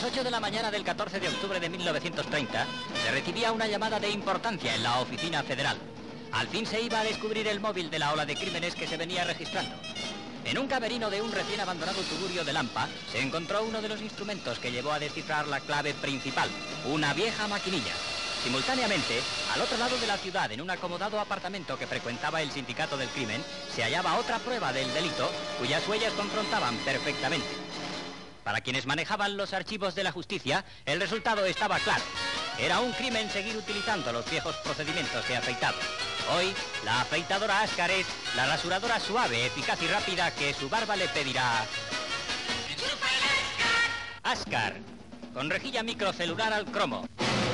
8 de la mañana del 14 de octubre de 1930, se recibía una llamada de importancia en la oficina federal. Al fin se iba a descubrir el móvil de la ola de crímenes que se venía registrando. En un camerino de un recién abandonado tugurio de Lampa, se encontró uno de los instrumentos que llevó a descifrar la clave principal, una vieja maquinilla. Simultáneamente, al otro lado de la ciudad, en un acomodado apartamento que frecuentaba el sindicato del crimen, se hallaba otra prueba del delito, cuyas huellas confrontaban perfectamente. Para quienes manejaban los archivos de la justicia, el resultado estaba claro. Era un crimen seguir utilizando los viejos procedimientos de afeitado. Hoy, la afeitadora Askar es la rasuradora suave, eficaz y rápida que su barba le pedirá. Askar, con rejilla microcelular al cromo.